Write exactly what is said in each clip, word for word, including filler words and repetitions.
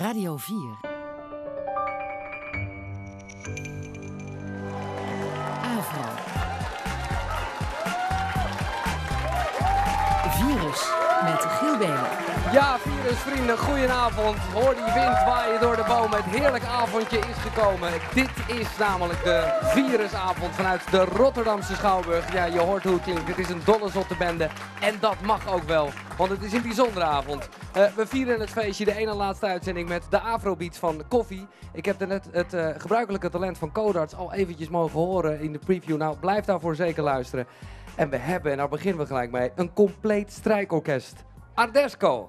Radio vier. Avro. Virus met Giel Belen. Ja, virusvrienden, goedenavond. Hoor die wind waaien door de bomen. Het heerlijk avondje is gekomen. Dit is namelijk de virusavond vanuit de Rotterdamse Schouwburg. Ja, je hoort hoe het klinkt. Het is een dolle zotte bende. En dat mag ook wel, want het is een bijzondere avond. Uh, we vieren het feestje, de ene laatste uitzending met de Afrobeat van Koffie. Ik heb net het uh, gebruikelijke talent van Codarts al eventjes mogen horen in de preview. Nou, blijf daarvoor zeker luisteren. En we hebben, en daar beginnen we gelijk mee, een compleet strijkorkest. Ardesco.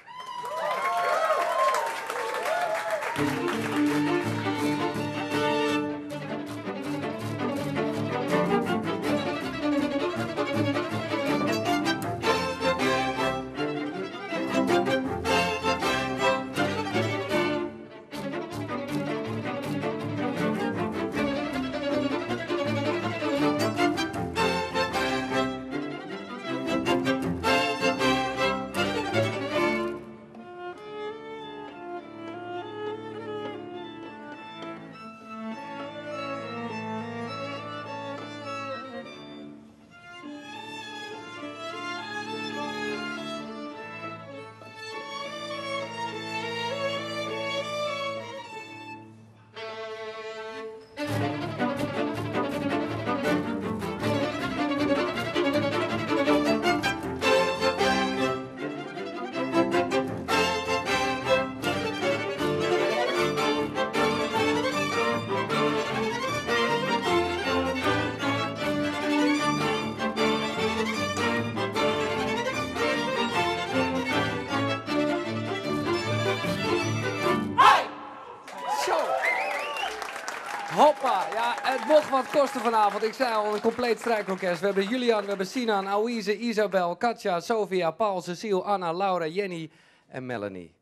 Hoppa, ja, het mocht wat kosten vanavond. Ik zei al, een compleet strijkorkest. We hebben Julian, we hebben Sinan, Aouise, Isabel, Katja, Sofia, Paul, Cecile, Anna, Laura, Jenny en Melanie.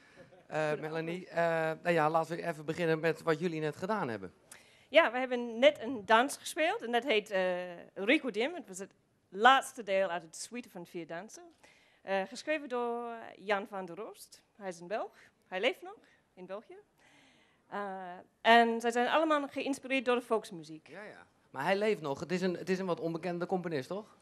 Uh, Melanie, uh, nou ja, laten we even beginnen met wat jullie net gedaan hebben. Ja, we hebben net een dans gespeeld en dat heet uh, Requiem. Het was het laatste deel uit het suite van vier dansen. Uh, geschreven door Jan van der Roost. Hij is een Belg. Hij leeft nog in België. Uh, en zij zijn allemaal geïnspireerd door de volksmuziek. Ja, ja. Maar hij leeft nog. Het is een, het is een wat onbekende componist, toch?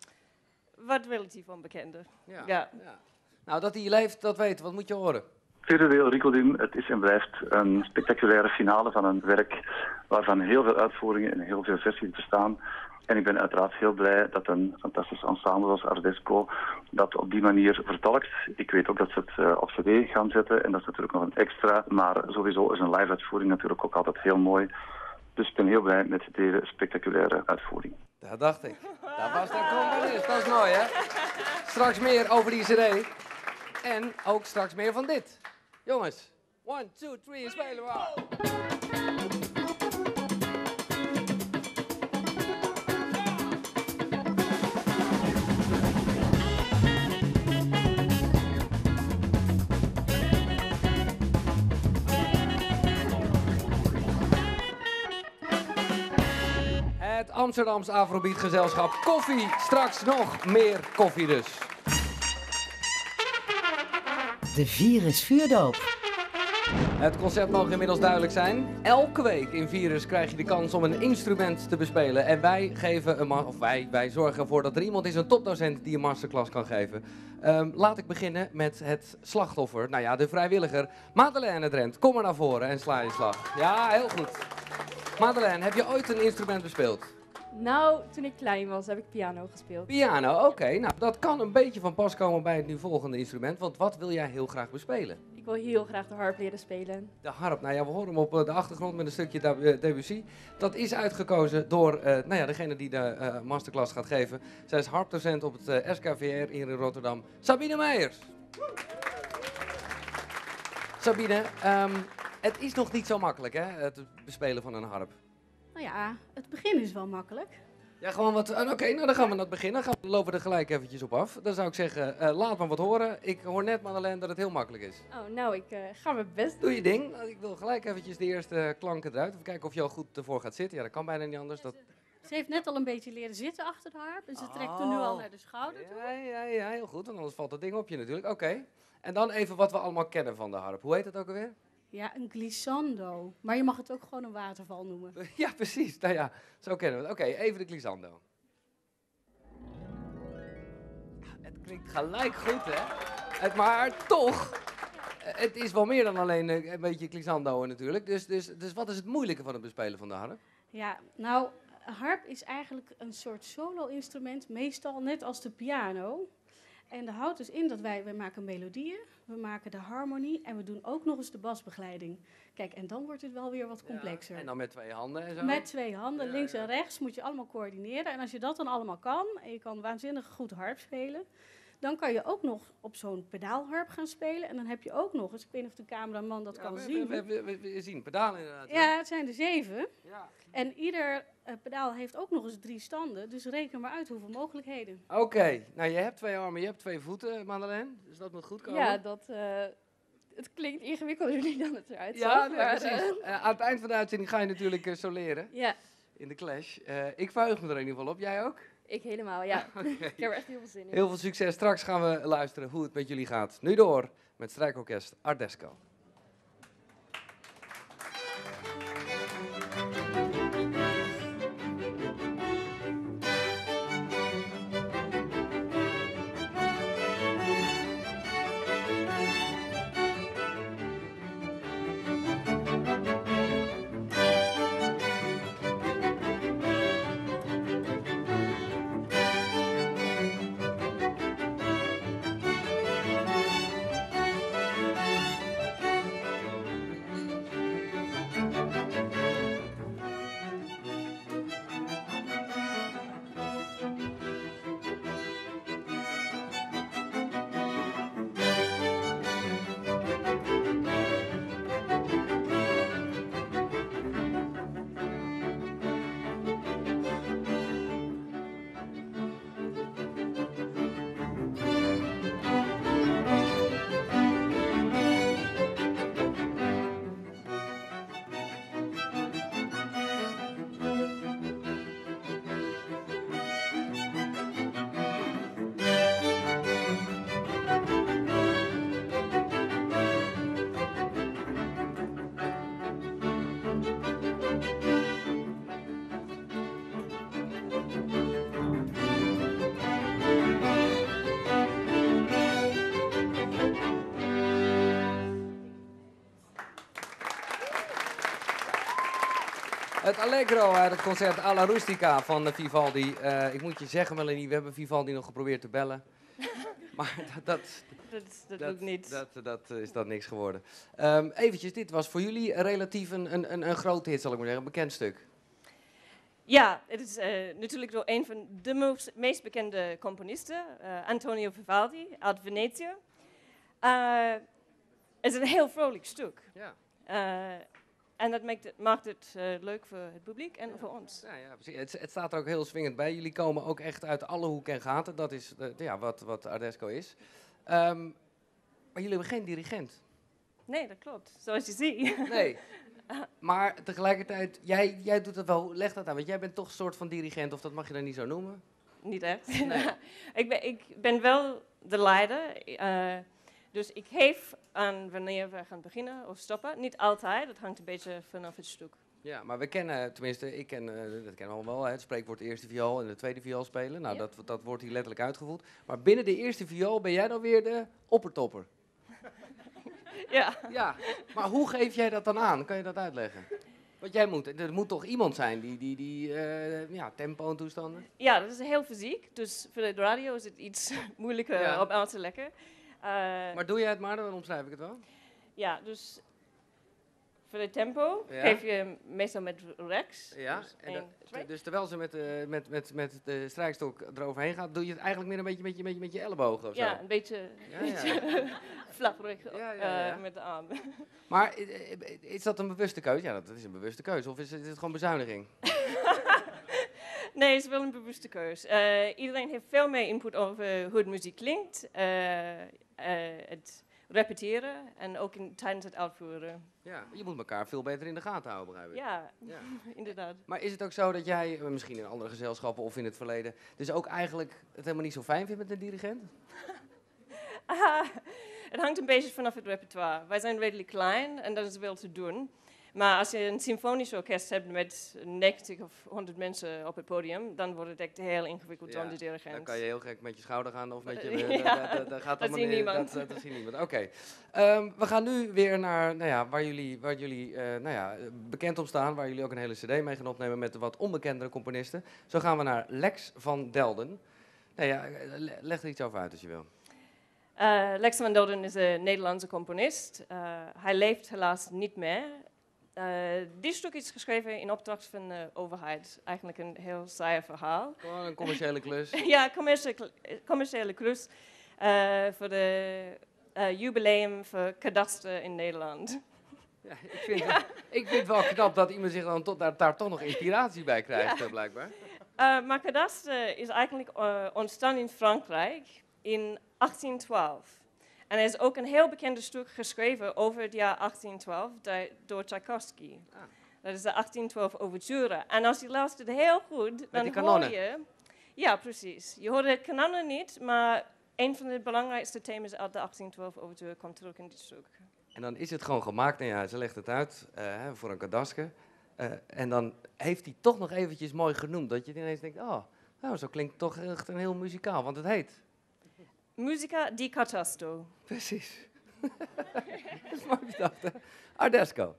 Wat relatief onbekende. Ja. Ja. Ja. Nou, dat hij leeft, dat weet. Wat moet je horen? Vierde deel, Requiem. Het is en blijft een spectaculaire finale van een werk waarvan heel veel uitvoeringen en heel veel versies bestaan. En ik ben uiteraard heel blij dat een fantastisch ensemble zoals Ardesco dat op die manier vertolkt. Ik weet ook dat ze het uh, op cd gaan zetten en dat is natuurlijk nog een extra. Maar sowieso is een live uitvoering natuurlijk ook altijd heel mooi. Dus ik ben heel blij met deze spectaculaire uitvoering. Dat dacht ik. Dat was de componist. Dat is mooi, hè? Straks meer over die cd. En ook straks meer van dit. Jongens, one, two, three, spelen we af. Het Amsterdamse Afrobeat gezelschap Koffie. Straks nog meer koffie dus. De Virus Vuurdoop. Het concept mag inmiddels duidelijk zijn. Elke week in Virus krijg je de kans om een instrument te bespelen. En wij geven een of wij, wij zorgen ervoor dat er iemand is, een topdocent, die een masterclass kan geven. Um, laat ik beginnen met het slachtoffer. Nou ja, de vrijwilliger. Madeleine Drent, kom maar naar voren en sla je slag. Ja, heel goed. Madeleine, heb je ooit een instrument bespeeld? Nou, toen ik klein was, heb ik piano gespeeld. Piano, oké. Okay. Nou, dat kan een beetje van pas komen bij het nu volgende instrument. Want wat wil jij heel graag bespelen? Ik wil heel graag de harp leren spelen. De harp, nou ja, we horen hem op de achtergrond met een stukje Debussy. Dat is uitgekozen door uh, nou ja, degene die de uh, masterclass gaat geven. Zij is harpdocent op het uh, S K V R hier in Rotterdam, Sabine Meijers. Sabine, um, het is nog niet zo makkelijk, hè, het bespelen van een harp. Nou ja, het begin is wel makkelijk. Ja, gewoon wat. Uh, Oké, okay, nou dan gaan we naar het begin. Dan gaan we, lopen we er gelijk eventjes op af. Dan zou ik zeggen, uh, laat maar wat horen. Ik hoor net, Madeleine, dat het heel makkelijk is. Oh, nou, ik uh, ga mijn best doen. Doe je ding. Ik wil gelijk eventjes de eerste klanken eruit. Even kijken of je al goed ervoor gaat zitten. Ja, dat kan bijna niet anders. Dat... Ze heeft net al een beetje leren zitten achter de harp. En ze oh. trekt er nu al naar de schouder toe. Ja, ja, ja, heel goed. Want anders valt dat ding op je natuurlijk. Oké. Okay. En dan even wat we allemaal kennen van de harp. Hoe heet het ook alweer? Ja, een glissando. Maar je mag het ook gewoon een waterval noemen. Ja, precies. Nou ja, zo kennen we het. Oké, even de glissando. Het klinkt gelijk goed, hè? Het, maar toch, eh, het is wel meer dan alleen eh, een beetje glissando natuurlijk. Dus, dus, dus wat is het moeilijke van het bespelen van de harp? Ja, nou, harp is eigenlijk een soort solo-instrument, meestal net als de piano. En dat houdt dus in dat wij, wij maken melodieën, we maken de harmonie en we doen ook nog eens de basbegeleiding. Kijk, en dan wordt het wel weer wat complexer. Ja, en dan met twee handen en zo? Met twee handen, Ja, links ja. en rechts, moet je allemaal coördineren. En als je dat dan allemaal kan, en je kan waanzinnig goed harp spelen, dan kan je ook nog op zo'n pedaalharp gaan spelen. En dan heb je ook nog eens, ik weet niet of de cameraman dat Ja, kan we, zien. We, we, we, we zien pedalen inderdaad. hè? Ja, het zijn er zeven. Ja. En ieder eh, pedaal heeft ook nog eens drie standen. Dus reken maar uit hoeveel mogelijkheden. Oké, nou je hebt twee armen, je hebt twee voeten, Madeleine. Dus dat moet goed komen. Ja, dat, eh, het klinkt ingewikkelder dan het eruit Ja, zag, nee, maar, precies. eh, Eh, aan het eind van de uitzending ga je natuurlijk uh, soleren ja, in de Clash. Eh, ik verheug me er in ieder geval op. Jij ook? ik helemaal, ja. Oké. Ik heb er echt heel veel zin in. Heel veel succes. Straks gaan we luisteren hoe het met jullie gaat. Nu door met strijkorkest Ardesco. Het Allegro uit het concert Alla Rustica van uh, Vivaldi. Uh, ik moet je zeggen, Melanie, we hebben Vivaldi nog geprobeerd te bellen. Maar dat, dat, Dat, is- dat, dat, lukt niet. dat, dat is dat niks geworden. Um, eventjes, dit was voor jullie relatief een, een, een, een grote hit, zal ik maar zeggen. Een bekend stuk. Ja, het is eh, natuurlijk door een van de moos- meest bekende componisten, eh, Antonio Vivaldi uit Venetië. Eh, het is een heel vrolijk stuk. Ja. Eh, en dat maakt het, maakt het eh, leuk voor het publiek en voor ons. Ja, ja, precies. Het, het staat er ook heel swingend bij. Jullie komen ook echt uit alle hoeken en gaten. Dat is uh, ja, wat, wat Ardesco is. Um, maar jullie hebben geen dirigent. Nee, dat klopt. Zoals je ziet. Nee. Maar tegelijkertijd, jij, jij doet het wel, leg dat aan, want jij bent toch een soort van dirigent, of dat mag je dan niet zo noemen? Niet echt. Nee. ik, ben, ik ben wel de leider. eh, dus ik geef aan wanneer we gaan beginnen of stoppen. Niet altijd, dat hangt een beetje vanaf het stuk. Ja, maar we kennen, tenminste, ik ken, uh, dat kennen we allemaal wel, hè, het spreekwoord eerste viool en de tweede viool spelen. Nou, Ja. dat, dat wordt hier letterlijk uitgevoerd. Maar binnen de eerste viool ben jij dan weer de oppertopper. Ja. Ja, maar hoe geef jij dat dan aan? Kan je dat uitleggen? Want jij moet, er moet toch iemand zijn die, die, die uh, ja, tempo en toestanden? ja, dat is heel fysiek. Dus voor de radio is het iets moeilijker Ja. om uit te leggen. Eh, Maar doe jij het maar, dan omschrijf ik het wel. ja, dus voor de tempo Ja. geef je meestal met rechts. Ja, Dus en één, dat- twee. dus terwijl ze met, uh, met, met, met de strijkstok eroverheen gaat, doe je het eigenlijk meer een beetje met je, met je, met je ellebogen of zo. Ja, een beetje, Ja, beetje flapperig Ja, ja, ja. eh, met de arm. Maar i- i- is dat een bewuste keuze? Ja, dat is een bewuste keuze. Of is het, is het gewoon bezuiniging? Nee, het is wel een bewuste keus. Eh, iedereen heeft veel meer input over hoe de muziek klinkt, eh, eh, het repeteren en ook in, tijdens het uitvoeren. Ja, je moet elkaar veel beter in de gaten houden, begrijp ik. Ja, Ja. inderdaad. Maar is het ook zo dat jij, eh, misschien in andere gezelschappen of in het verleden, dus ook eigenlijk het helemaal niet zo fijn vindt met een dirigent? Ah, het hangt een beetje vanaf het repertoire. Wij zijn redelijk klein en dat is wel te doen. Maar als je een symfonisch orkest hebt met negentig of honderd mensen op het podium, dan wordt het echt heel ingewikkeld Ja, dan de dirigent. Dan kan je heel gek met je schouder gaan of met je... Ja, dat, dat, dat gaat dat allemaal ziet niet- niemand. Dat, dat ziet niemand. Oké. Ehm, we gaan nu weer naar nou ja, waar jullie, waar jullie eh, nou ja, bekend om staan, waar jullie ook een hele cd mee gaan opnemen met de wat onbekendere componisten. Zo gaan we naar Lex van Delden. Nou ja, le- leg er iets over uit als je wil. Uh, Lex van Delden is een Nederlandse componist. Uh, hij leeft helaas niet meer. Uh, dit stuk is geschreven in opdracht van de overheid. Eigenlijk een heel saai verhaal. Gewoon een commerciële klus. Ja, commerciële, commerciële klus uh, voor de uh, jubileum voor kadaster in Nederland. Ja, ik, vind het, ik vind het wel knap dat iemand zich dan tot, daar, daar toch nog inspiratie bij krijgt, Ja. eh, blijkbaar. Uh, maar kadaster is eigenlijk uh, ontstaan in Frankrijk in achttien twaalf. En er is ook een heel bekend stuk geschreven over het jaar achttien twaalf di- door Tchaikovsky. Ah. Dat is de achttien twaalf Overture. En als je luistert heel goed, dan die hoor kanonnen. je... Ja, precies. Je hoort de kanonnen niet, maar een van de belangrijkste thema's uit de achttien twaalf Overture komt terug in dit stuk. En dan is het gewoon gemaakt. Nou ja, ze legt het uit eh, hè, voor een kadaske. Eh, en dan heeft hij toch nog eventjes mooi genoemd. Dat je ineens denkt, oh, nou, zo klinkt het toch echt een heel muzikaal. Want het heet... Musica di Catasto. Precies. Dat is mooi bedacht, hè? Ardesco.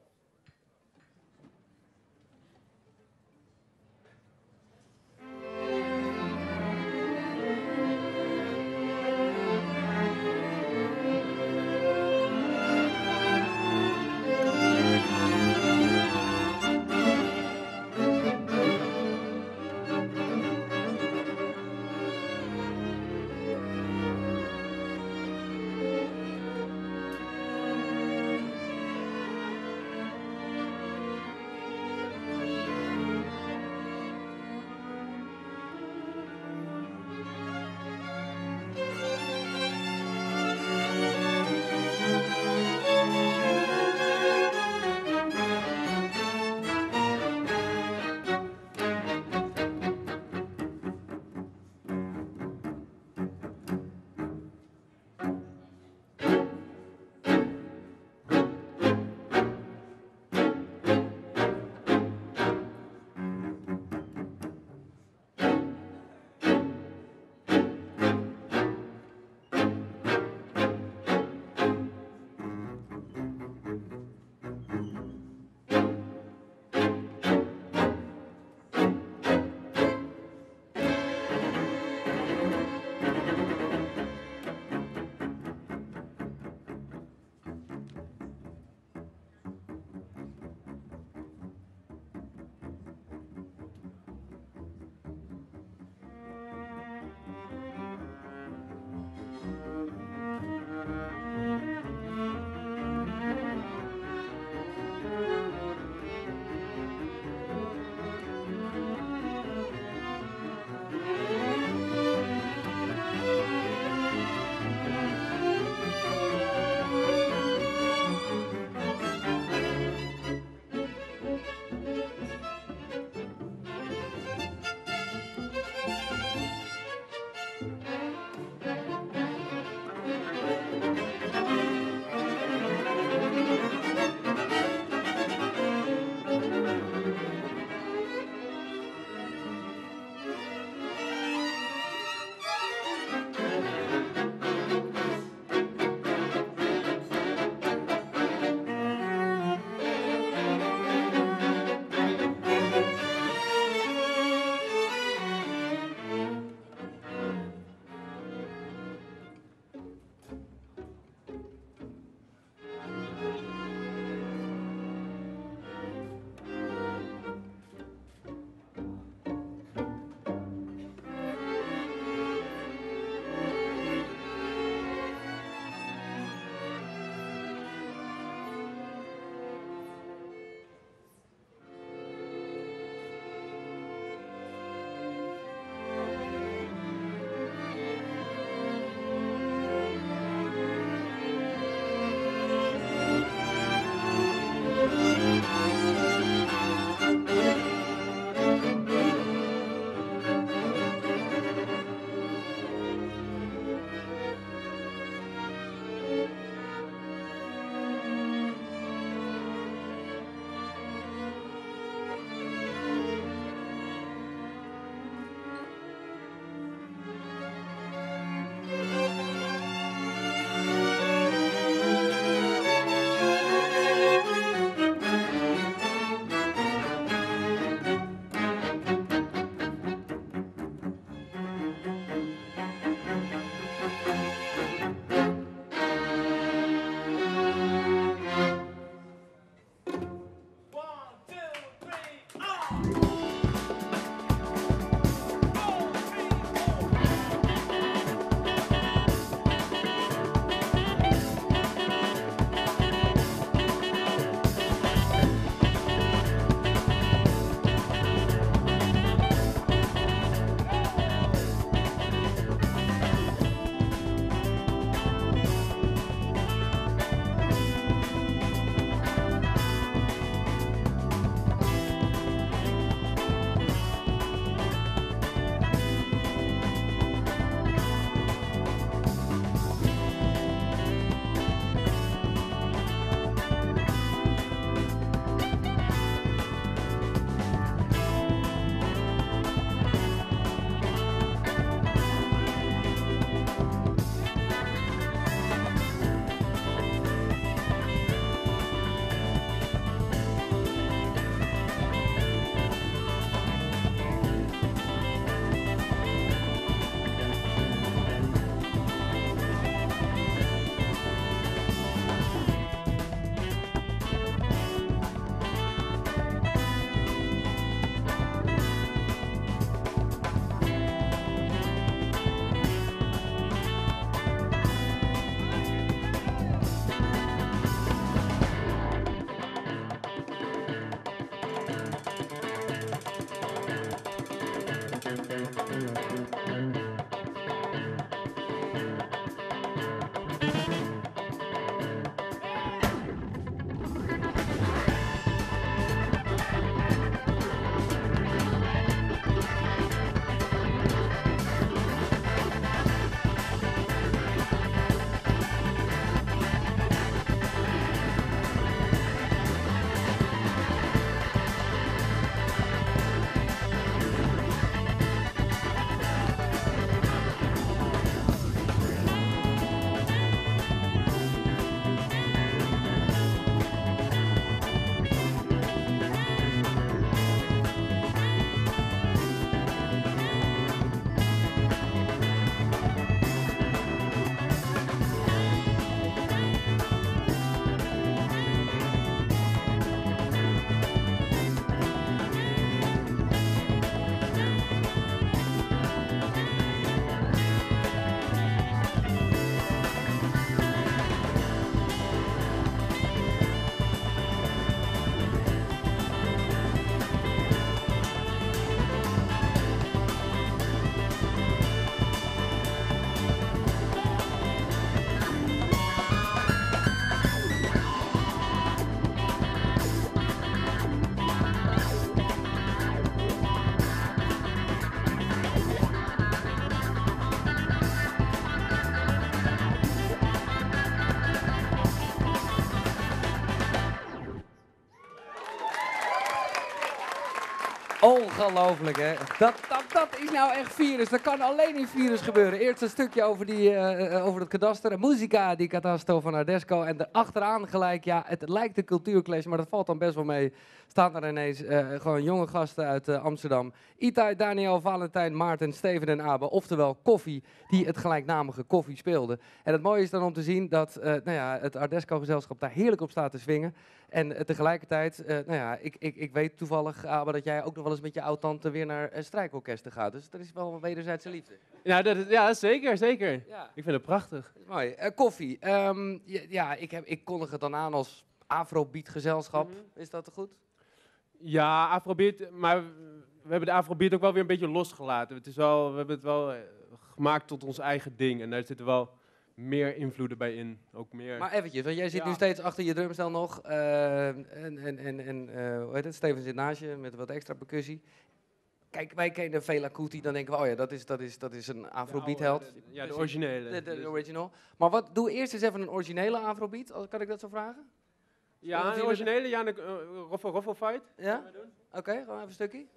Ongelooflijk, hè? Dat, dat, dat is nou echt virus. Dat kan alleen in virus gebeuren. Eerst een stukje over, die, uh, over het kadaster. Musica di Catasto van Ardesco. En erachteraan gelijk, ja, het lijkt een cultuurclash, maar dat valt dan best wel mee. Staan er ineens uh, gewoon jonge gasten uit uh, Amsterdam. Itai, Daniel, Valentijn, Maarten, Steven en Abe. Oftewel Koffie, die het gelijknamige Koffie speelde. En het mooie is dan om te zien dat uh, nou ja, het Ardesco-gezelschap daar heerlijk op staat te swingen. En uh, tegelijkertijd, uh, nou ja, ik, ik, ik weet toevallig, Abe, dat jij ook nog wel eens met je oud-tante weer naar uh, strijkorkesten gaat. Dus dat is wel een wederzijdse liefde. Ja, dat is, ja zeker, zeker. Ja. Ik vind het prachtig. Dat is mooi. Uh, koffie. Um, ja, ja ik, heb, ik kondig het dan aan als Afrobeat gezelschap. Mm-hmm. Is dat goed? Ja, Afrobeat, maar we hebben de Afrobeat ook wel weer een beetje losgelaten. Het is wel, we hebben het wel uh, gemaakt tot ons eigen ding en daar zitten wel meer invloeden bij in. Ook meer. Maar eventjes, want jij zit Ja. nu steeds achter je drumstel nog. Uh, en en, en, en uh, hoe heet het? Steven zit naast je met wat extra percussie. Kijk, wij kennen Fela Kuti, dan denken we, oh ja, dat is, dat is, dat is een Afrobeat-held. Ja, de originele. De, de, de Dus- original. Maar wat, doe eerst eens even een originele Afrobeat. Als- Kan ik dat zo vragen? Ja, de originele, ja, de uh, Roffel Roffel Fight. Ja? Oké, okay, gewoon even een stukje.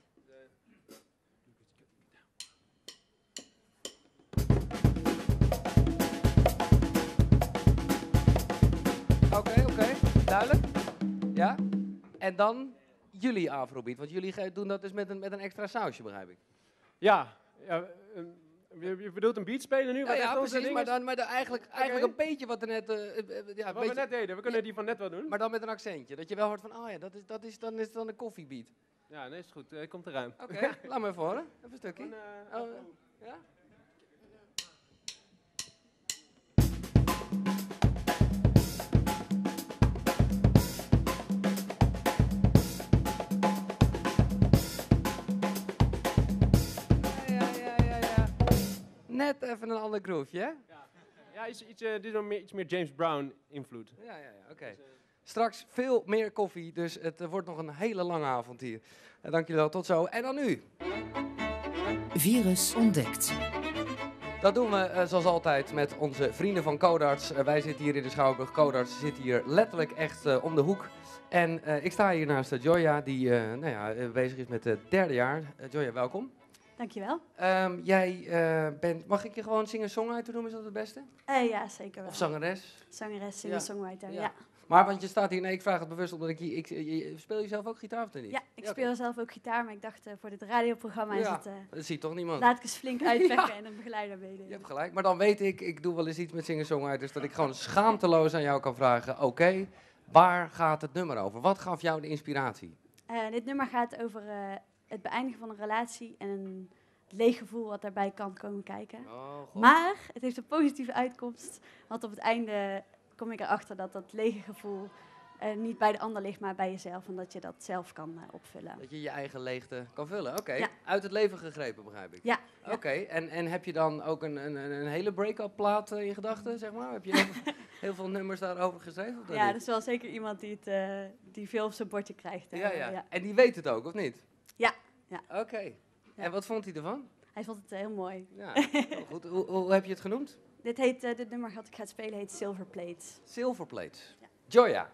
Oké, okay, oké. Okay. Duidelijk. Ja? En dan jullie Afrobeat, want jullie ge- doen dat dus met een, met een extra sausje, begrijp ik. Ja, ja um, je, je bedoelt een beat spelen nu? Ja, wat ja echt onze precies, ding maar, is? dan, maar dan eigenlijk, eigenlijk een beetje wat er net... Uh, uh, uh, ja, Wat beetje, we net deden, we kunnen die van net wel doen. maar dan met een accentje, dat je wel hoort van, oh ja, dat is, dat is, dan is het dan een koffiebeat. Ja, nee, is goed. Uh, komt eraan. Oké, okay, laat me even horen. Even een stukje. Gewoon, uh, Oh, ja? Ja, ja, ja, ja. Net even een ander groove, hè? Ja, iets, iets, uh, dit is nog meer, iets meer James Brown invloed. Ja, ja, ja, oké. Okay. Straks veel meer koffie, dus het uh, wordt nog een hele lange avond hier. Uh, dank jullie wel, tot zo. En dan nu. Virus ontdekt. Dat doen we uh, zoals altijd met onze vrienden van Codarts. Uh, wij zitten hier in de Schouwburg. Codarts zit hier letterlijk echt uh, om de hoek. En uh, ik sta hier naast uh, Joya, die uh, nou ja, uh, bezig is met het derde jaar. Uh, Joya, welkom. Dankjewel. Um, jij uh, bent, mag ik je gewoon singer-songwriter noemen, is dat het beste? Uh, ja, zeker wel. Of zangeres? Zangeres, singer-songwriter, ja. Ja. Maar want je staat hier, nee, ik vraag het bewust omdat ik hier, ik, je, speel je zelf ook gitaar of niet? Ja, ik Ja, speel oké. zelf ook gitaar, maar ik dacht uh, voor dit radioprogramma is Ja, het... Uh, dat ziet toch niemand? laat ik eens flink uitvechten Ja. en een begeleider meenemen. Je hebt gelijk, maar dan weet ik, ik doe wel eens iets met singer-songwriters, dat ik gewoon schaamteloos aan jou kan vragen, oké, okay, waar gaat het nummer over? Wat gaf jou de inspiratie? Uh, dit nummer gaat over uh, het beëindigen van een relatie en een leeg gevoel wat daarbij kan komen kijken. Oh, God. Maar het heeft een positieve uitkomst, want op het einde kom ik erachter dat dat lege gevoel uh, niet bij de ander ligt, maar bij jezelf. En dat je dat zelf kan uh, opvullen. Dat je je eigen leegte kan vullen, oké. Okay. Ja. Uit het leven gegrepen, begrijp ik. Ja. Oké, okay. en, en heb je dan ook een, een, een hele break-up plaat uh, in gedachten, zeg maar? Heb je heel, heel veel nummers daarover geschreven? Of Ja, niet? dat is wel zeker iemand die, het, uh, die veel op zijn bordje krijgt. Uh, ja, ja, ja. En die weet het ook, of niet? Ja. ja. Oké. Okay. Ja. En wat vond hij ervan? Hij vond het uh, heel mooi. Ja, heel goed. Hoe, hoe heb je het genoemd? Dit, heet, uh, dit nummer dat ik ga spelen heet Silver Plates. Silver Plates. Ja. Joya.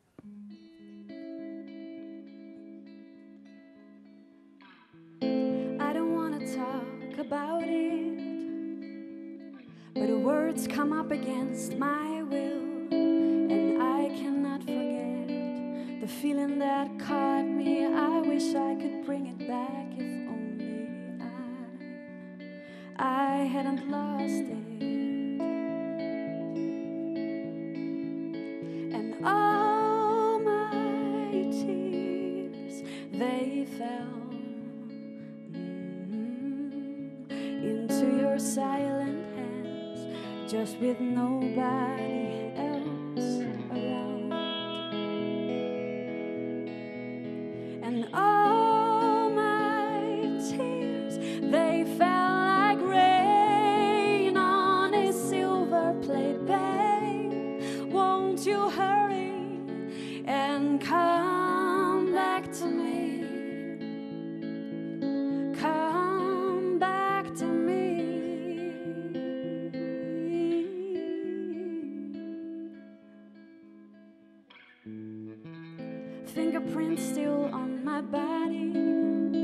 I don't want to talk about it, but the words come up against my will, and I cannot forget the feeling that caught me. I wish I could bring it back if only I, I hadn't lost it. And all my tears, they fell into your silent hands, just with nobody else around. And all my tears, they fell like rain on a silver plate, babe. Won't you hurry and come back to me? Come back to me. Fingerprints still on my body,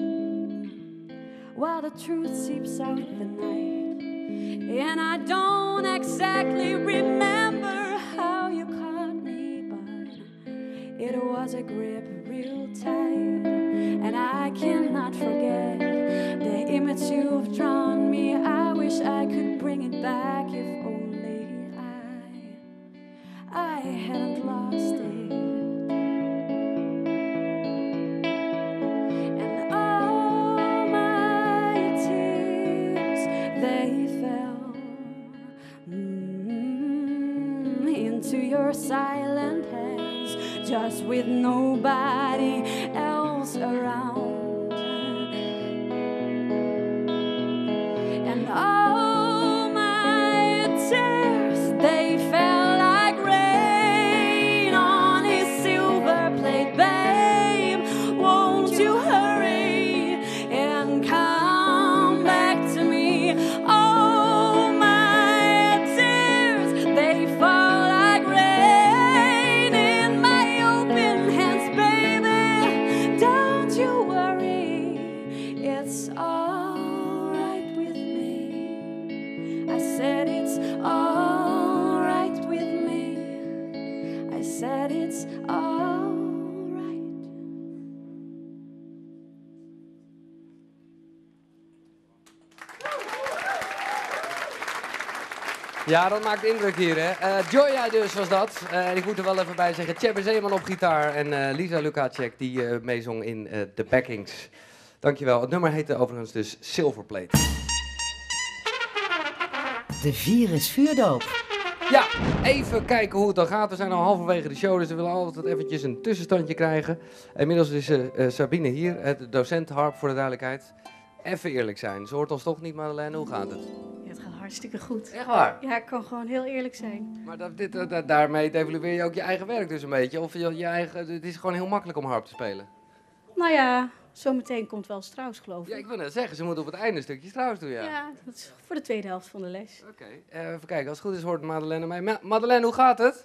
while the truth seeps out the night. And I don't exactly remember how you caught me, but it was a grip real tight. And I cannot forget the image you've drawn me. I wish I could bring it back if only I, I hadn't lost it. To your silent hands, just with nobody else around. And all my tears, they fell like rain on a silver plate. Babe, won't you hurry and come back to me? All my tears, they fall. Ja, dat maakt indruk hier, hè. Uh, Joya dus was dat. Uh, en ik moet er wel even bij zeggen, Tjebbe Zeeman op gitaar en uh, Lisa Lukacek die uh, meezong in uh, The Backings. Dankjewel. Het nummer heette overigens dus Silverplate. De Virus Vuurdoop. Ja, even kijken hoe het dan gaat. We zijn al halverwege de show, dus we willen altijd eventjes een tussenstandje krijgen. Inmiddels is uh, uh, Sabine hier, uh, de docent harp voor de duidelijkheid. Even eerlijk zijn, ze hoort ons toch niet, Madeleine? Hoe gaat het? Ja, het gaat hartstikke goed. Echt waar? Ja, ik kan gewoon heel eerlijk zijn. Maar dat, dit, dat, daarmee devalueer je ook je eigen werk dus een beetje? Of je, je eigen, het is gewoon heel makkelijk om harp te spelen? Nou ja, zometeen komt wel Strauss, geloof ik. Ja, ik wil net zeggen, ze moet op het einde een stukje Strauss doen, ja. Ja, dat is voor de tweede helft van de les. Oké, okay. uh, even kijken, als het goed is hoort Madeleine mij. Ma Madeleine, hoe gaat het?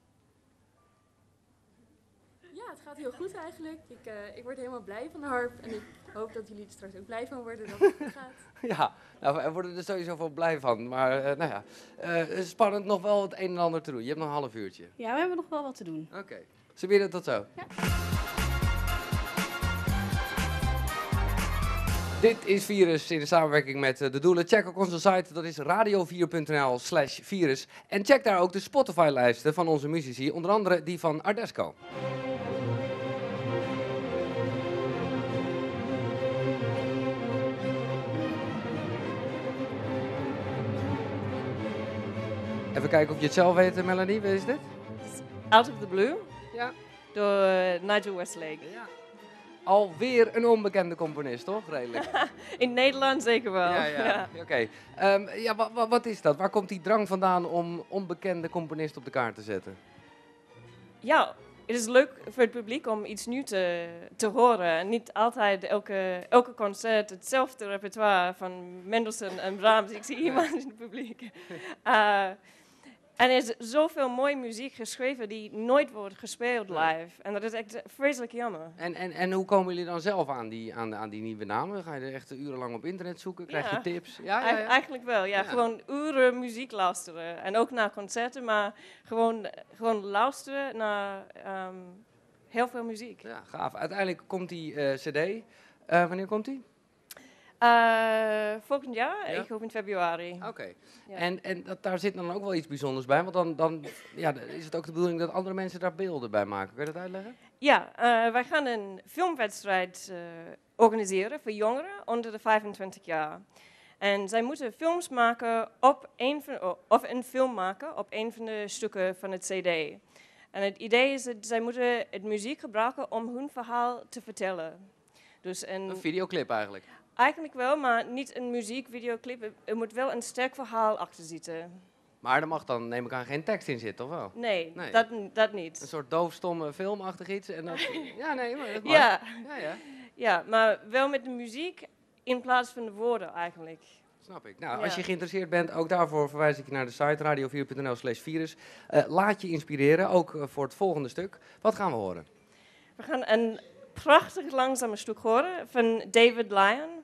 Ja, het gaat heel goed eigenlijk. Ik, uh, ik word helemaal blij van de harp en ik hoop dat jullie er straks ook blij van worden dat het goed gaat. Ja, nou, we worden er sowieso wel blij van. Maar uh, nou ja, uh, spannend nog wel het een en ander te doen. Je hebt nog een half uurtje. Ja, we hebben nog wel wat te doen. Oké, okay. Zullen we dat tot zo? Ja. Dit is Virus in samenwerking met uh, De Doelen. Check ook onze site, dat is radio vier punt n l slash virus. En check daar ook de Spotify-lijsten van onze muzici, onder andere die van Ardesco. Even kijken of je het zelf weet, Melanie. Wie is dit? Out of the Blue. Ja. Door uh, Nigel Westlake. Ja. Alweer een onbekende componist, toch? Redelijk. In Nederland zeker wel. Ja, ja. ja. Oké. Okay. Um, ja, wa wa wat is dat? Waar komt die drang vandaan om onbekende componisten op de kaart te zetten? Ja, het is leuk voor het publiek om iets nieuws te, te horen. Niet altijd elke, elke concert hetzelfde repertoire van Mendelssohn en Brahms. Ik zie iemand in het publiek. Uh, En er is zoveel mooie muziek geschreven die nooit wordt gespeeld live. En dat is echt vreselijk jammer. En, en, en hoe komen jullie dan zelf aan die, aan, aan die nieuwe namen? Ga je er echt urenlang op internet zoeken? Krijg ja. je tips? Ja, ja, ja. Eigenlijk wel, ja. ja. Gewoon uren muziek luisteren. En ook naar concerten, maar gewoon, gewoon luisteren naar um, heel veel muziek. Ja, gaaf. Uiteindelijk komt die uh, cd. Uh, wanneer komt die? Uh, volgend jaar, ja? ik hoop in februari. Oké. Okay. Ja. En, en dat, daar zit dan ook wel iets bijzonders bij, want dan, dan ja, is het ook de bedoeling dat andere mensen daar beelden bij maken. Kun je dat uitleggen? Ja, uh, wij gaan een filmwedstrijd uh, organiseren voor jongeren onder de vijfentwintig jaar. En zij moeten films maken op een van, of een film maken op een van de stukken van het cd. En het idee is dat zij moeten het muziek gebruiken om hun verhaal te vertellen. Dus een, een videoclip eigenlijk? Eigenlijk wel, maar niet een muziekvideoclip. Er moet wel een sterk verhaal achter zitten. Maar er mag dan, neem ik aan, geen tekst in zitten, of wel? Nee, nee. Dat, dat niet. Een soort doofstomme filmachtig iets? En dat, ja, nee, maar dat mag. Ja. Ja, ja. Ja, maar wel met de muziek in plaats van de woorden eigenlijk. Snap ik. Nou, ja. Als je geïnteresseerd bent, ook daarvoor verwijs ik je naar de site radio vier punt n l slash virus. Uh, laat je inspireren, ook uh, voor het volgende stuk. Wat gaan we horen? We gaan een prachtig langzame stuk horen van David Lyon.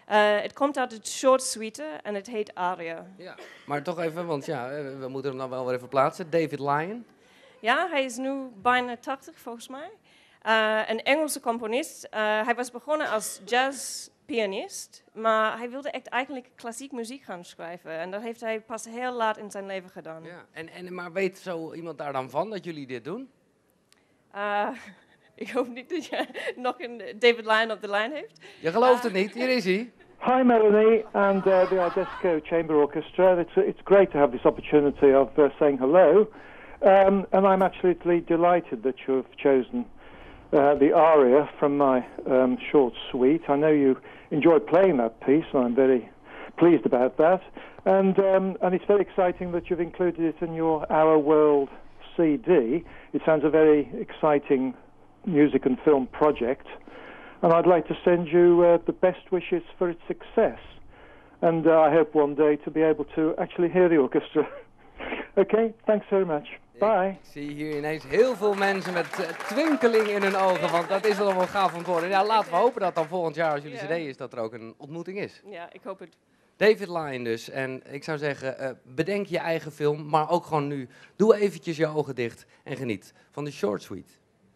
Uh, het komt uit het short suite en het heet Aria. Ja, maar toch even, want ja, we moeten hem dan wel weer even plaatsen. David Lyon. Ja, hij is nu bijna tachtig volgens mij. Uh, een Engelse componist. Uh, hij was begonnen als jazzpianist, maar hij wilde echt eigenlijk klassiek muziek gaan schrijven. En dat heeft hij pas heel laat in zijn leven gedaan. Ja. En, en, maar weet zo iemand daar dan van dat jullie dit doen? Uh, ik hoop niet dat je nog een David Lyon op de lijn heeft. Je gelooft het niet, hier is hij. Hi Melanie and uh, the Ardesco Chamber Orchestra. It's, it's great to have this opportunity of uh, saying hello. Um, and I'm absolutely delighted that you've chosen uh, the aria from my um, short suite. I know you enjoyed playing that piece, and I'm very pleased about that. And, um, and it's very exciting that you've included it in your Our World C D. It sounds a very exciting music and film project. And I'd like to send you uh, the best wishes for its success. And uh, I hope one day to be able to actually hear the orchestra. Okay, thanks very much. Bye. Ik zie hier ineens heel veel mensen met uh, twinkeling in hun ogen, want dat is wel wel gaaf om te horen. Ja, laten we hopen dat dan volgend jaar, als jullie Ja. cd is, dat er ook een ontmoeting is. Ja, ik hoop het. David Lyon dus. En ik zou zeggen, uh, bedenk je eigen film, maar ook gewoon nu. Doe eventjes je ogen dicht en geniet van de short suite.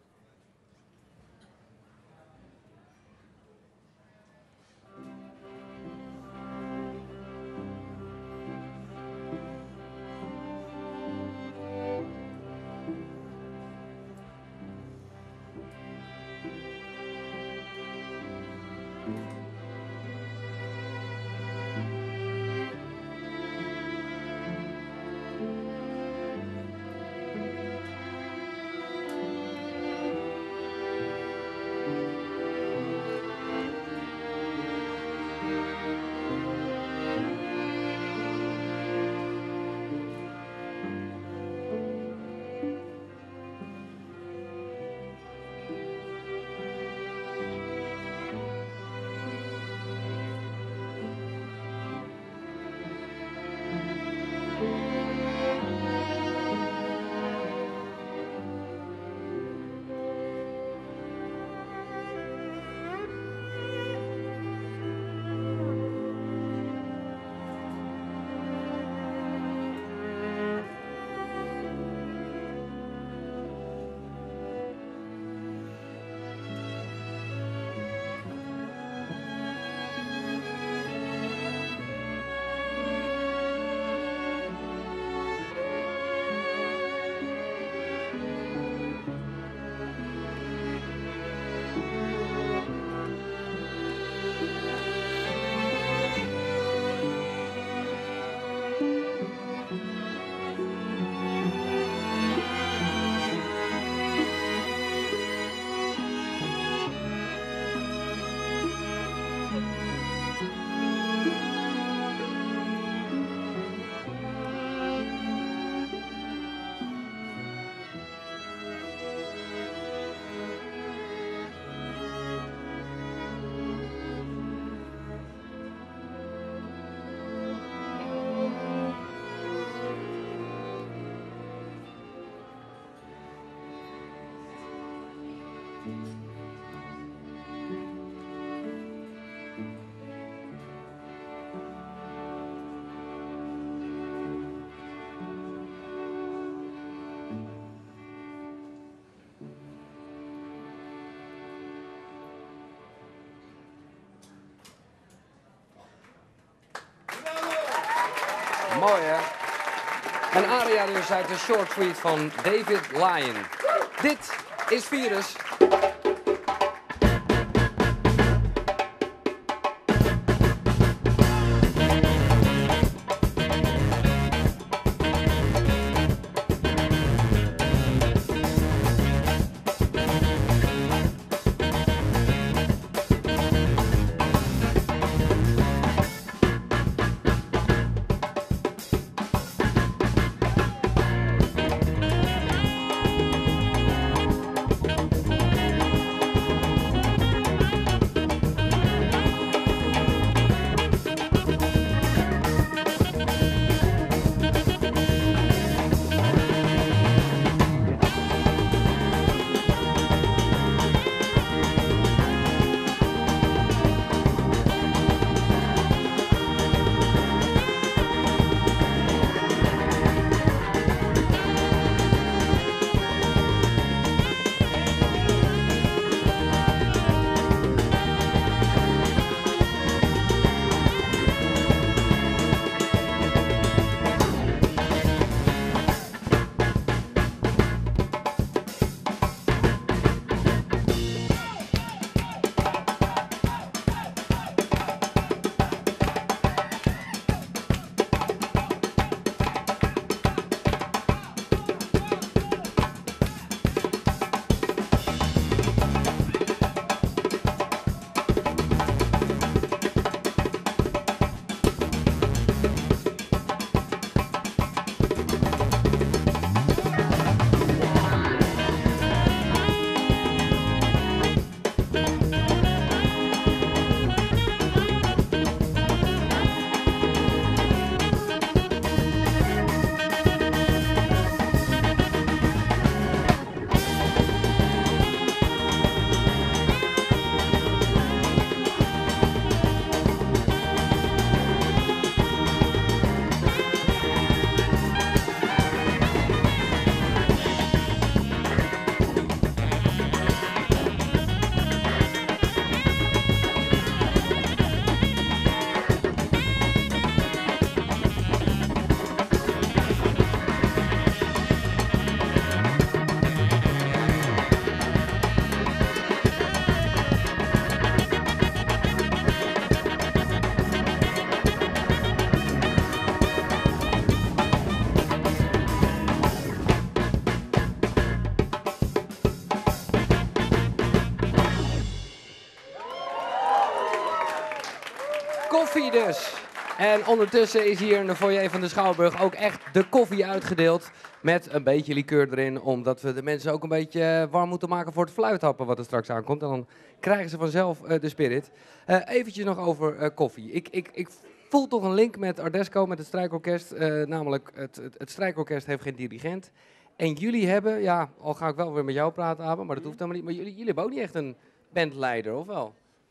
Mooi hè? Een aria dus uit de short suite van David Lyon. Dit is Virus. koffie dus. En ondertussen is hier in de foyer van de Schouwburg ook echt de koffie uitgedeeld. Met een beetje liqueur erin, omdat we de mensen ook een beetje warm moeten maken voor het fluithappen wat er straks aankomt. En dan krijgen ze vanzelf uh, de spirit. Uh, eventjes nog over uh, koffie. Ik, ik, ik voel toch een link met Ardesco, met het strijkorkest. Uh, namelijk, het, het, het strijkorkest heeft geen dirigent. En jullie hebben, ja, al ga ik wel weer met jou praten, Abe, maar dat hoeft helemaal niet. Maar jullie, jullie hebben ook niet echt een bandleider, of wel?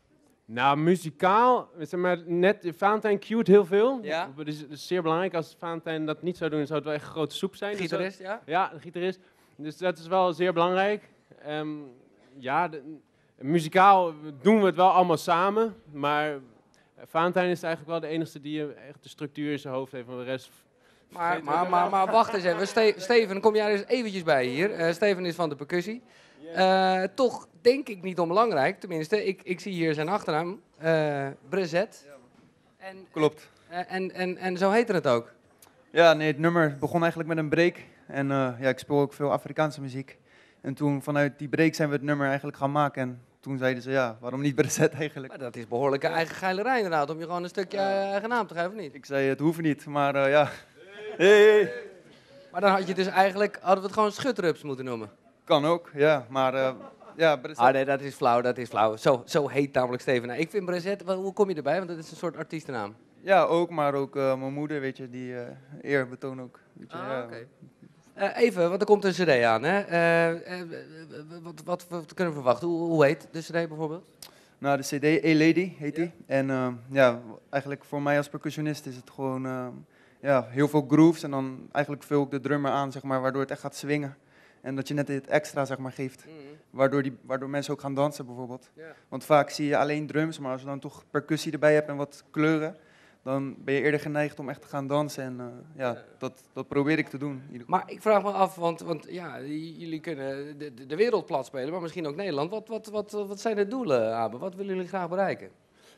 Nou, muzikaal, zeg maar, net, Valentijn cued heel veel. Ja. Dat is, dat is zeer belangrijk. Als Valentijn dat niet zou doen, zou het wel echt een grote soep zijn. Gitarist, dus, ja? Ja, de gitarist. Dus dat is wel zeer belangrijk. Um, ja, de, muzikaal doen we het wel allemaal samen, maar Valentijn is eigenlijk wel de enige die echt de structuur in zijn hoofd heeft, van de rest... Maar, maar, maar, maar wacht eens even. Ste Steven, kom jij er eens eventjes bij hier. Uh, Steven is van de percussie. Uh, toch denk ik niet onbelangrijk, tenminste, ik, ik zie hier zijn achternaam, uh, Brezet. En, Klopt. Uh, en, en, en zo heette het ook? Ja, nee, het nummer begon eigenlijk met een break. En uh, ja, ik speel ook veel Afrikaanse muziek. En toen vanuit die break zijn we het nummer eigenlijk gaan maken. En toen zeiden ze, ja, waarom niet Brezet eigenlijk? Maar dat is behoorlijke eigen geilerij inderdaad, om je gewoon een stukje uh, eigen naam te geven, of niet? Ik zei, het hoeft niet, maar uh, ja. Hey, hey. Maar dan had je dus eigenlijk, hadden we het gewoon schutrups moeten noemen? Kan ook, ja, maar uh, ja, Brezet. Ah nee, dat is flauw, dat is flauw. Zo, zo heet namelijk Steven. Nou, ik vind Brezet, hoe kom je erbij? Want dat is een soort artiestennaam. Ja, ook, maar ook uh, mijn moeder, weet je, die uh, eer betoon ook. Weet je, ah, ja. oké. Okay. Uh, even, want er komt een cd aan, hè? Uh, uh, wat, wat, wat kunnen we verwachten? Hoe, hoe heet de cd bijvoorbeeld? Nou, de cd, A-Lady heet die. Ja. En uh, ja, eigenlijk voor mij als percussionist is het gewoon uh, ja, heel veel grooves. En dan eigenlijk vul ik de drummer aan, zeg maar, waardoor het echt gaat swingen. En dat je net dit extra, zeg maar, geeft. Mm-hmm. waardoor, die, waardoor mensen ook gaan dansen, bijvoorbeeld. Yeah. Want vaak zie je alleen drums, maar als je dan toch percussie erbij hebt en wat kleuren, dan ben je eerder geneigd om echt te gaan dansen. En uh, ja, ja. Dat, dat probeer ik te doen. Maar ik vraag me af, want, want ja, jullie kunnen de, de wereld plat spelen, maar misschien ook Nederland. Wat, wat, wat, wat zijn de doelen, Abe? Wat willen jullie graag bereiken?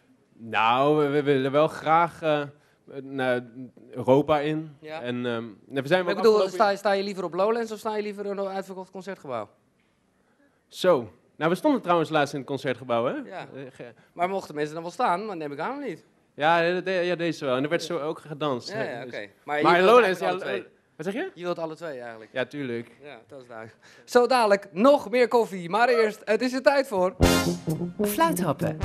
Nou, we, we willen wel graag uh, naar Europa in. Ja. En, um, we zijn ik bedoel, afgelopen... sta, sta je liever op Lowlands of sta je liever in een uitverkocht concertgebouw? Zo. Nou, we stonden trouwens laatst in het concertgebouw, hè? Ja. Maar mochten mensen dan wel staan? Dat neem ik aan, of niet? Ja, de, de, ja, deze wel. En er werd zo ook gedanst. Ja, ja oké. Okay. Maar, maar Lowlands, ja, twee. Wat zeg je? Je wilt alle twee eigenlijk. Ja, tuurlijk. Ja, dat is duidelijk. Zo dadelijk nog meer koffie, maar eerst, het is er tijd voor... Fluithappen.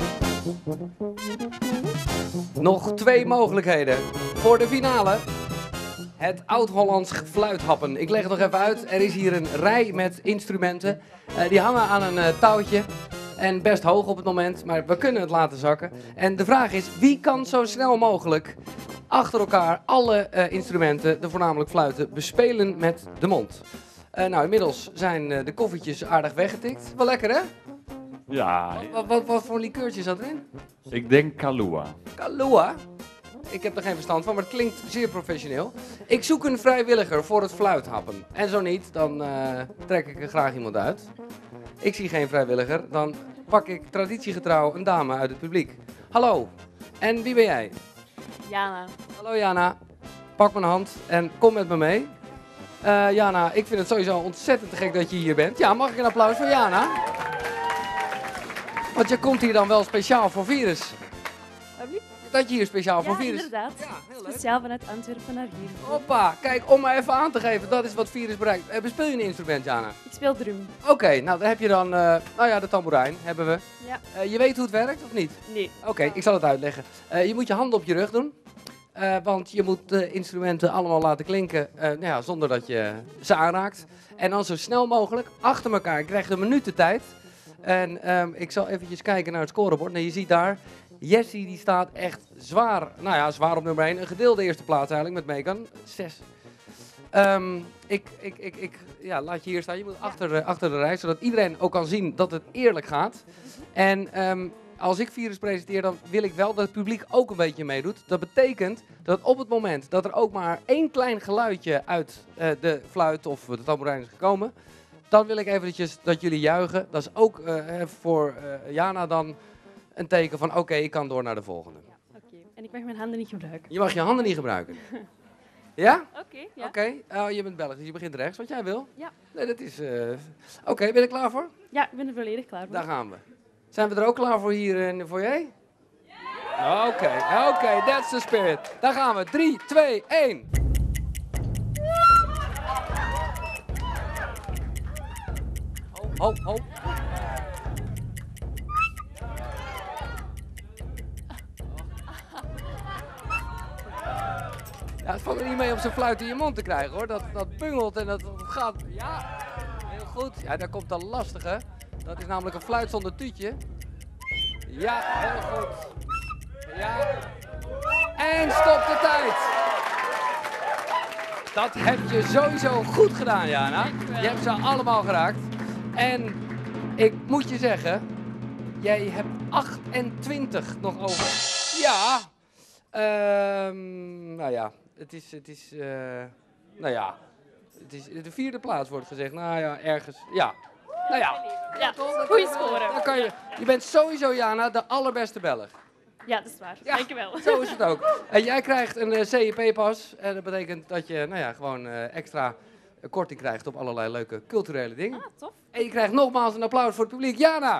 Nog twee mogelijkheden voor de finale. Het Oud-Hollands fluithappen. Ik leg het nog even uit. Er is hier een rij met instrumenten. Uh, die hangen aan een uh, touwtje. En best hoog op het moment, maar we kunnen het laten zakken. En de vraag is, wie kan zo snel mogelijk achter elkaar alle uh, instrumenten, de voornamelijk fluiten, bespelen met de mond? Uh, nou, inmiddels zijn uh, de koffietjes aardig weggetikt. Wel lekker, hè? Ja. Wat, wat, wat, wat voor likeurtje zat erin? Ik denk Kahlua. Kahlua? Ik heb er geen verstand van, maar het klinkt zeer professioneel. Ik zoek een vrijwilliger voor het fluithappen. En zo niet, dan uh, trek ik er graag iemand uit. Ik zie geen vrijwilliger, dan pak ik traditiegetrouw een dame uit het publiek. Hallo, en wie ben jij? Jana. Hallo Jana, pak mijn hand en kom met me mee. Uh, Jana, ik vind het sowieso ontzettend te gek dat je hier bent. Ja, mag ik een applaus voor Jana? Want je komt hier dan wel speciaal voor Virus. Dat je hier speciaal ja, voor Virus... Ja, inderdaad. Ja, heel leuk. Speciaal vanuit Antwerpen naar hier. Hoppa, kijk, om maar even aan te geven, dat is wat Virus bereikt. Uh, bespeel je een instrument, Jana? Ik speel drum. Oké, okay, nou dan heb je dan, uh, nou ja, de tamboerijn hebben we. Ja. Uh, je weet hoe het werkt, of niet? Nee. Oké, okay, ik zal het uitleggen. Uh, je moet je handen op je rug doen. Uh, want je moet de instrumenten allemaal laten klinken uh, nou ja, zonder dat je ze aanraakt. En dan zo snel mogelijk achter elkaar. Je krijgt een minuut de tijd. En um, ik zal eventjes kijken naar het scorebord. Nou, je ziet daar, Jessie die staat echt zwaar, nou ja, zwaar op nummer één. Een gedeelde eerste plaats eigenlijk met Megan. Zes. Um, ik, ik, ik, ik ja, laat je hier staan. Je moet achter, uh, achter de rij, zodat iedereen ook kan zien dat het eerlijk gaat. En um, als ik Virus presenteer, dan wil ik wel dat het publiek ook een beetje meedoet. Dat betekent dat op het moment dat er ook maar één klein geluidje uit uh, de fluit of de tamboerijn is gekomen, dan wil ik eventjes dat jullie juichen. Dat is ook uh, voor uh, Jana dan een teken van oké, okay, ik kan door naar de volgende. Ja, oké. Okay. En ik mag mijn handen niet gebruiken. Je mag je handen niet gebruiken. Ja? Oké, okay, ja. Oké, okay. uh, je bent Belgisch, je begint rechts, wat jij wil. Ja. Nee, dat is... Uh... Oké, okay, ben je er klaar voor? Ja, ik ben er volledig klaar voor. Daar gaan we. Zijn we er ook klaar voor hier in de foyer? Ja! Oké, okay, oké, okay, that's the spirit. Daar gaan we. drie, twee, één. Ho, ho. Ja, het valt er niet mee om zijn fluit in je mond te krijgen hoor. Dat, dat bungelt en dat, dat gaat. Ja, heel goed. Ja, daar komt de lastige. Dat is namelijk een fluit zonder tuutje. Ja, heel goed. Ja. En stop de tijd. Dat heb je sowieso goed gedaan, Jana. Je hebt ze allemaal geraakt. En ik moet je zeggen, jij hebt achtentwintig nog over. Ja. Um, nou ja, het is, het is, uh, nou ja, het is de vierde plaats wordt gezegd. Nou ja, ergens, ja. Nou ja. Ja, goede score. Dan kan je, je bent sowieso, Jana, de allerbeste Belg. Ja, dat is waar. Ja, dankjewel. Zo is het ook. En jij krijgt een uh, C E P-pas. En dat betekent dat je, nou ja, gewoon uh, extra uh, korting krijgt op allerlei leuke culturele dingen. Ah, tof. En je krijgt nogmaals een applaus voor het publiek. Jana!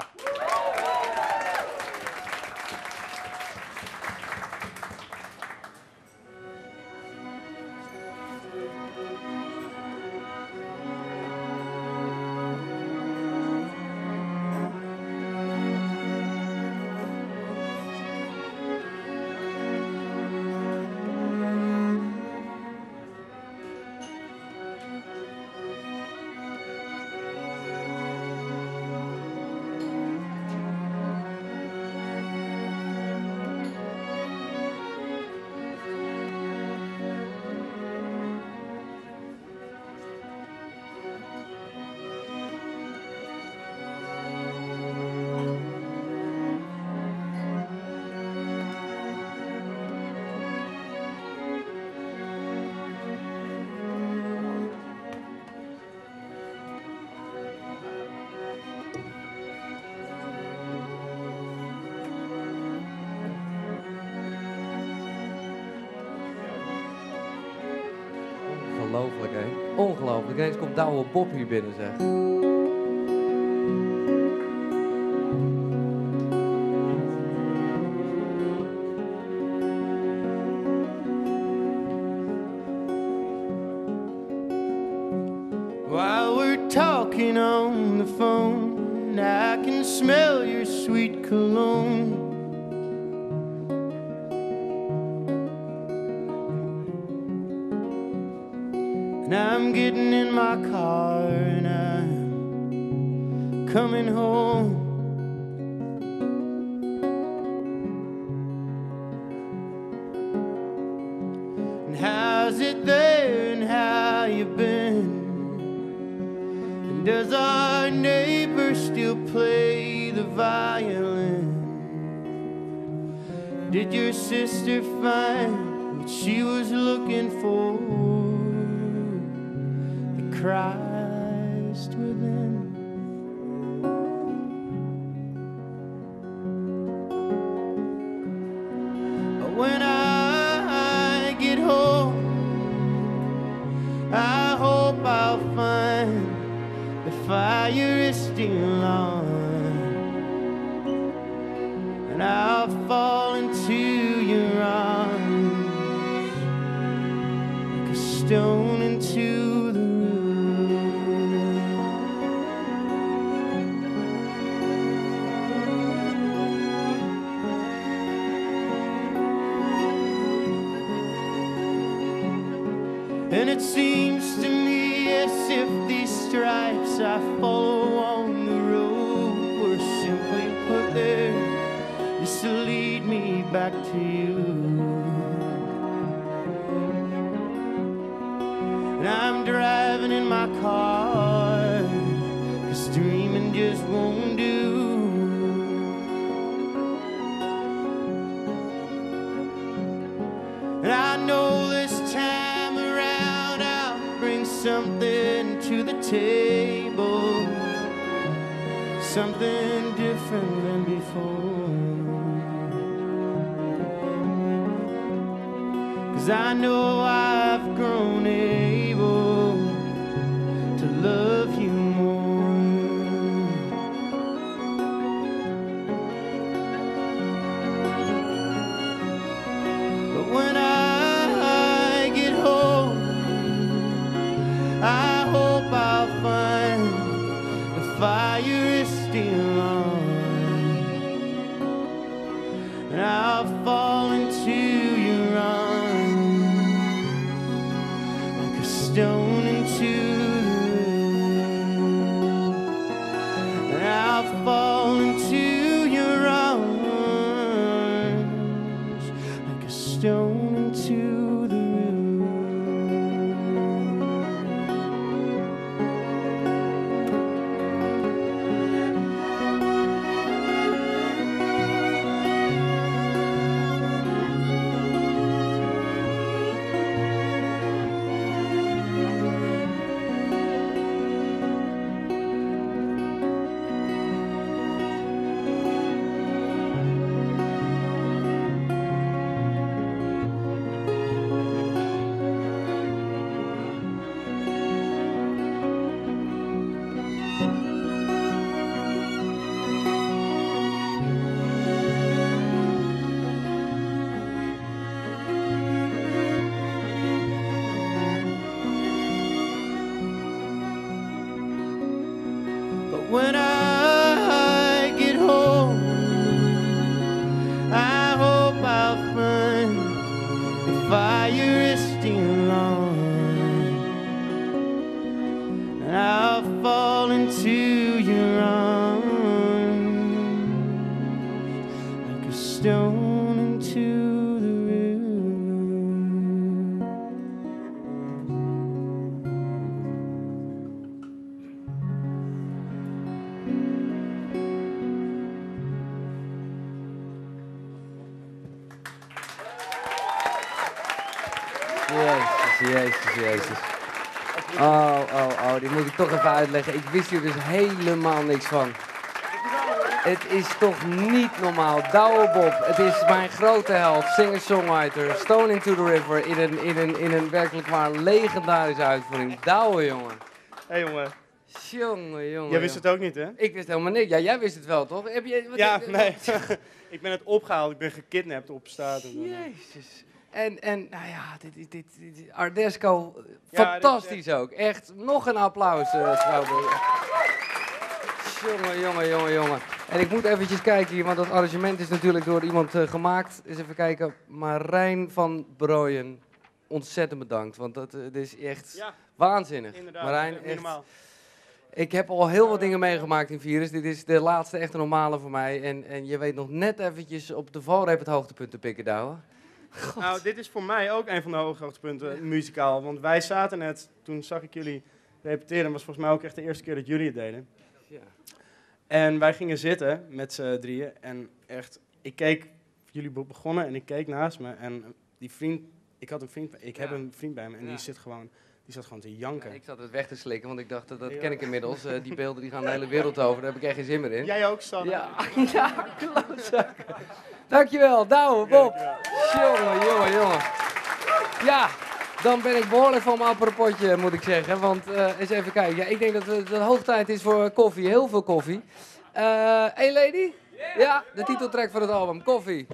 Ongelooflijk, hè? Ongelooflijk. Eens komt Douwe Bob hier binnen, zeg. While we're talking on the phone, I can smell your sweet cologne. And I'm getting in my car and I'm coming home. And how's it there and how you been? And does our neighbor still play the violin? Did your sister find what she was looking for? Christ within. When I get home, I hope I'll find the fire is still on, and I'll fall into your arms like a stone into and it seems to me as if these stripes I follow on the road were simply put there just to lead me back to you. And I'm driving in my car, 'cause dreaming just won't do. And I know this time around I'll bring something to the table, something different than before. 'Cause I know I've grown able to love you more. and I'll fall into your arms like a stone into the river, and I'll fall into your arms like a stone into the river. When I get home, I hope I'll find the fire is still on, and I'll fall into your arms like a stone into the river. Jezus, jezus, jezus. Oh, oh, oh, dit moet ik toch even uitleggen. Ik wist hier dus helemaal niks van. Het is toch niet normaal. Douwe Bob, het is mijn grote held, singer-songwriter, Stone into the River, in een, in een, in een werkelijk waar legendarische uitvoering. Douwe, jongen. Hé, hey, jongen. Jongen, jongen. Jij wist het ook niet, hè? Ik wist helemaal niks. Ja, jij wist het wel, toch? Heb je, wat ja, heb- nee. Ik ben het opgehaald. Ik ben gekidnapt op straat. En dan, eh. Jezus. En, en nou ja, dit, dit, dit, dit- Ardesco, Ja, fantastisch ook. Echt, nog een applaus, uh, Schouwburg. Jongen, jongen, jongen, jongen. En ik moet eventjes kijken hier, want dat arrangement is natuurlijk door iemand uh, gemaakt. Eens even kijken. Marijn van Brooyen, ontzettend bedankt, want dat uh, dit is echt Ja, waanzinnig. inderdaad, Marijn, niet echt. normaal. Ik heb al heel wat dingen meegemaakt in Virus. Dit is de laatste echte normale voor mij. En, en je weet nog net eventjes op de valreep het hoogtepunt te pikken, Douwe. Nou, dit is voor mij ook een van de hoogtepunten muzikaal. Want wij zaten net, toen zag ik jullie repeteren, was volgens mij ook echt de eerste keer dat jullie het deden. Ja. En wij gingen zitten met z'n drieën en echt, ik keek, jullie be- begonnen en ik keek naast me en die vriend, ik had een vriend, ik heb Ja. een vriend bij me en Ja. die zit gewoon, die zat gewoon te janken. Ja, ik zat het weg te slikken, want ik dacht, dat, dat Ja. ken ik inmiddels. Uh, die beelden die gaan de hele wereld over, daar heb ik echt geen zin meer in. Jij ook, Sanne? Ja, ja, klootzak. Dankjewel, Douwe, Bob. Jongen, jongen, jongen. Ja, dan ben ik behoorlijk van mijn apropotje, moet ik zeggen. Want uh, eens even kijken. Ja, ik denk dat het hoog tijd is voor koffie. Heel veel koffie. Uh, hey lady? Ja, de titeltrack van het album. Koffie.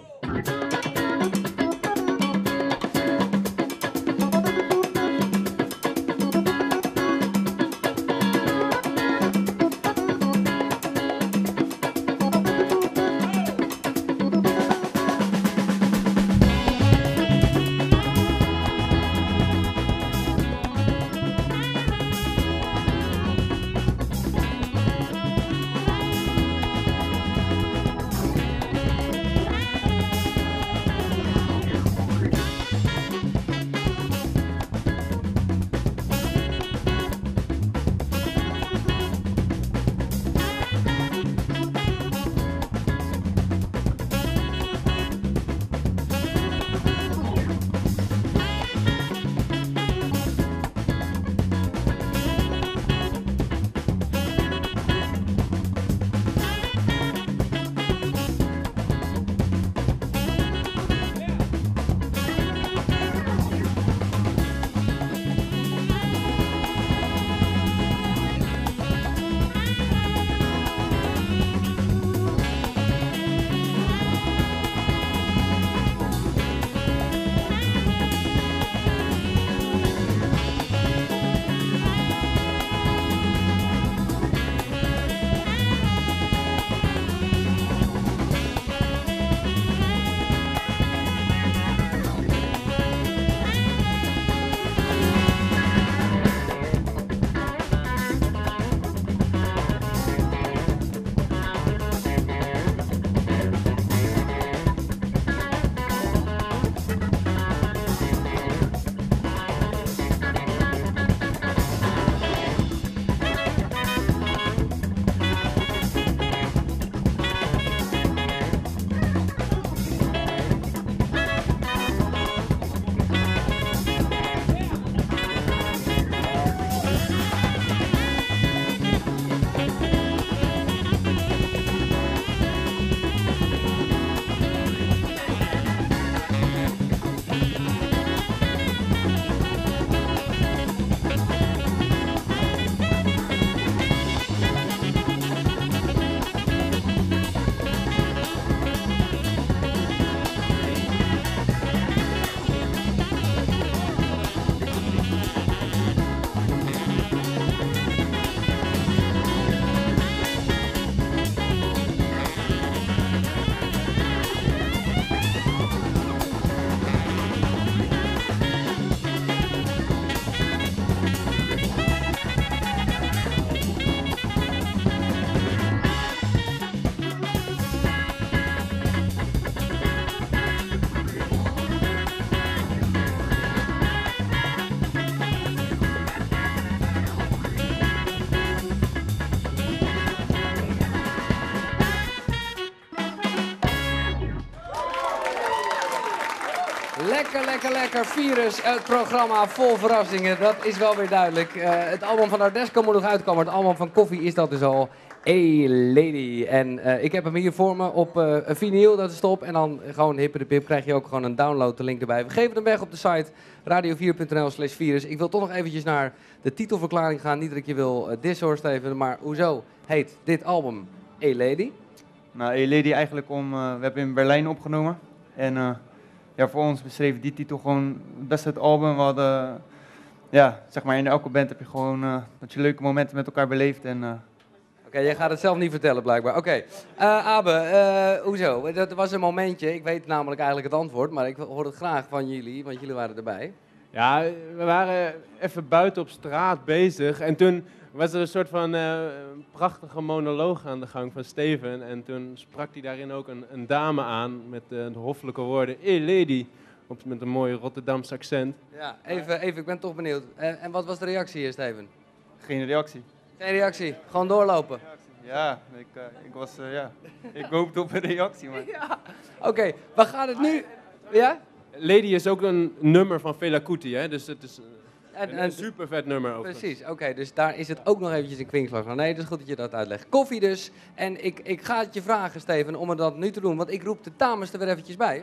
Lekker, lekker, lekker. Virus, het programma vol verrassingen. Dat is wel weer duidelijk. Uh, het album van Ardesco moet nog uitkomen. Het album van Koffie is dat dus al. Hey Lady. En uh, ik heb hem hier voor me op uh, een vinyl, dat is top. En dan gewoon hippe de pip krijg je ook gewoon een download, de link erbij. We geven hem weg op de site radio vier punt n l slash virus. Ik wil toch nog eventjes naar de titelverklaring gaan. Niet dat ik je wil uh, dissen hoor, Steven, maar hoezo heet dit album Hey Lady? Nou, Hey Lady eigenlijk om, uh, we hebben in Berlijn opgenomen. En uh, ja, voor ons beschreef die titel gewoon best het album. We hadden, ja, zeg maar in elke band heb je gewoon uh, dat je leuke momenten met elkaar beleeft. En, uh, Oké, okay, jij gaat het zelf niet vertellen blijkbaar. Oké, okay. uh, Abe, uh, hoezo? Dat was een momentje, ik weet namelijk eigenlijk het antwoord, maar ik hoor het graag van jullie, want jullie waren erbij. Ja, we waren even buiten op straat bezig en toen was er een soort van uh, prachtige monoloog aan de gang van Steven. En toen sprak hij daarin ook een, een dame aan met uh, de hoffelijke woorden, hey lady, op, met een mooi Rotterdams accent. Ja, even, even ik ben toch benieuwd. Uh, en wat was de reactie hier, Steven? Geen reactie. Geen reactie, gewoon doorlopen. Ja, ik, uh, ik was, uh, ja, ik hoopte op een reactie, maar... Ja. Oké, okay, we gaan het nu... Ja? Lady is ook een nummer van Fela Kuti, hè, dus het is een, en, een, en, een super vet nummer ook. Precies, oké, okay, dus daar is het ook nog eventjes een kwinkslag van. Nee, dat is goed dat je dat uitlegt. Koffie dus, en ik, ik ga het je vragen, Steven, om er dat nu te doen, want ik roep de dames er weer eventjes bij.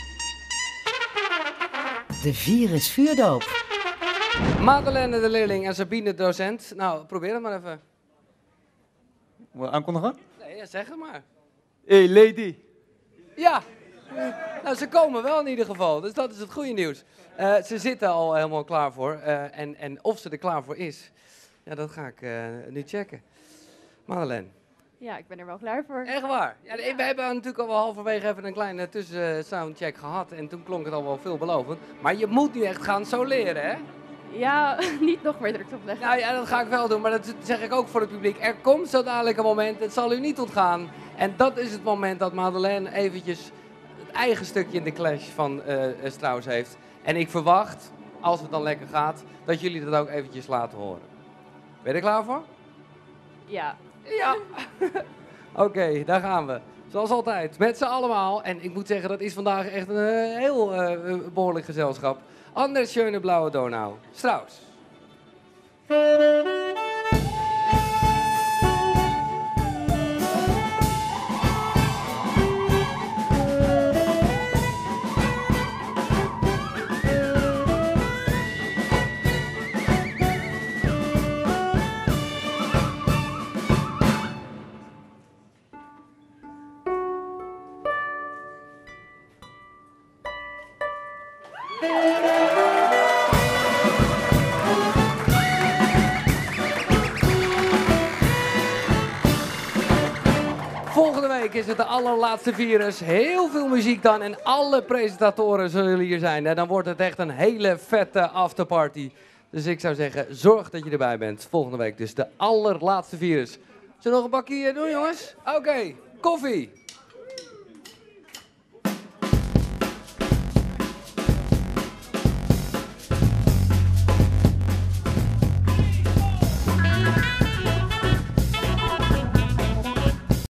De Virus Vuurdoop. Madeleine de leerling en Sabine de docent. Nou, probeer het maar even. Moet ik aankondigen? Nee, ja, zeg het maar. Hey lady. Ja, nou ze komen wel in ieder geval, dus dat is het goede nieuws. Uh, ze zitten al helemaal klaar voor uh, en, en of ze er klaar voor is, ja, dat ga ik uh, nu checken. Madeleine. Ja, ik ben er wel klaar voor. Echt waar? Ja, Ja. We hebben natuurlijk al wel halverwege even een kleine tussensoundcheck gehad en toen klonk het al wel veelbelovend. Maar je moet nu echt gaan soleren, hè? Ja, niet nog meer druk opleggen. Nou ja, dat ga ik wel doen, maar dat zeg ik ook voor het publiek. Er komt zo dadelijk een moment, het zal u niet ontgaan. En dat is het moment dat Madeleine eventjes het eigen stukje in de clash van uh, Strauss heeft. En ik verwacht, als het dan lekker gaat, dat jullie dat ook eventjes laten horen. Ben je er klaar voor? Ja. Ja. Oké, okay, daar gaan we. Zoals altijd, met z'n allemaal. En ik moet zeggen, dat is vandaag echt een uh, heel uh, behoorlijk gezelschap. Anders schöne blauwe Donau. Strauss. Volgende week is het de allerlaatste Virus. Heel veel muziek dan en alle presentatoren zullen hier zijn. En dan wordt het echt een hele vette afterparty. Dus ik zou zeggen, zorg dat je erbij bent. Volgende week dus de allerlaatste Virus. Zullen we nog een bakje doen, jongens? Oké, okay. Koffie.